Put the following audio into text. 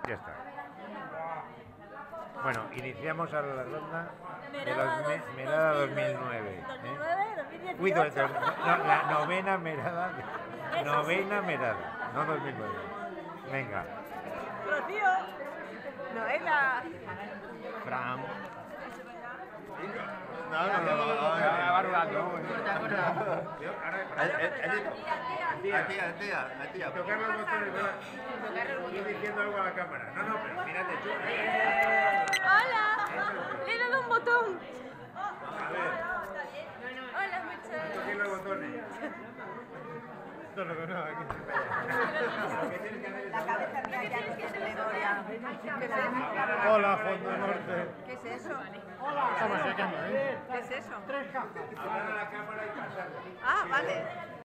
Ya está. Bueno, iniciamos a la ronda de los Merada 2009. 2009, Uy, 2018. no, la novena Merada. Novena Merada, no 2009. Venga. Rocío. Noela. Fran. No, va rodando. Tía. Tocar los botones, ¿verdad? Estoy diciendo algo a la cámara. No, pero mírate tú. Hola. Le he dado un botón. A ver, Hola, muchachos. toqué los botones. No, aquí. Lo que tienes que hacer es... La cabeza mía ya no tiene memoria. ¿Qué es eso? Hola, Fondo Norte. ¿Qué es eso? Estamos sacando, ¿eh? ¿Qué es eso? Hablar a la cámara y pasar. Ah, vale.